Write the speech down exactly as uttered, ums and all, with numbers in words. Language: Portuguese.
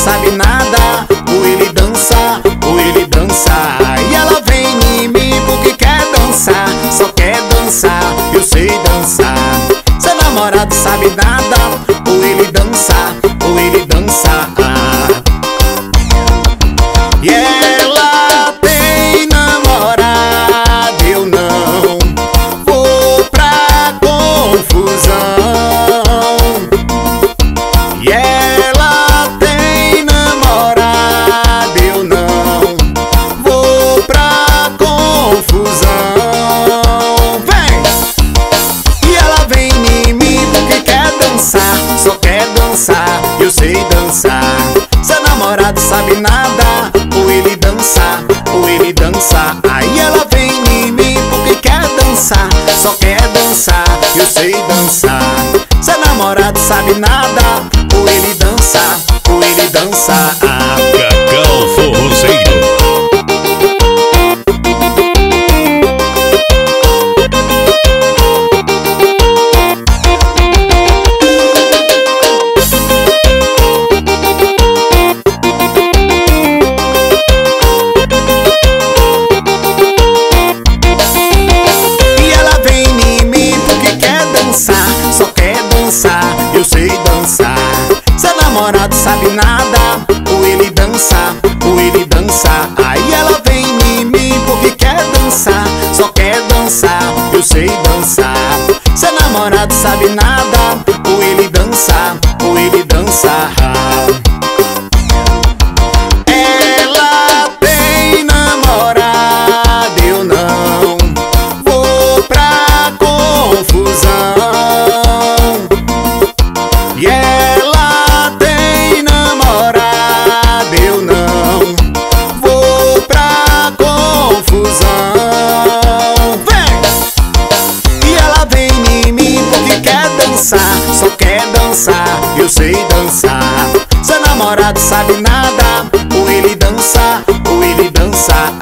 sabe nada. Ou ele dança, ou ele dança. E ela vem em mim porque quer dançar. Só quer dançar, eu sei dançar. Seu namorado sabe nada. Ou ele dança, ou ele dança. E ela tem namorado, eu não vou pra confusão. E ela tem namorado, eu não vou pra confusão. Vem! E ela vem em mim porque quer dançar. Só quer dançar, eu sei dançar. Seu namorado sabe nada. Ou ele dança, ou ele dança. Aí ela vem em mim porque quer dançar. Só quer dançar, eu sei dançar. Seu namorado sabe nada. Ou ele dança, ou ele dança. Cacau Forrozeiro. Só quer dançar, eu sei dançar. Seu namorado sabe nada. Ou ele dança, ou ele dança. Aí ela vem em mim porque quer dançar. Só quer dançar, eu sei dançar. Seu namorado sabe nada. Ou ele dança, ou ele dança. Ela tem namorado, eu não vou pra confusão. E ela tem namorado, eu não vou pra confusão. Vem! E ela vem em mim porque quer dançar. Só quer dançar, eu sei dançar. Seu namorado sabe nada. Ou ele dança, ou ele dança.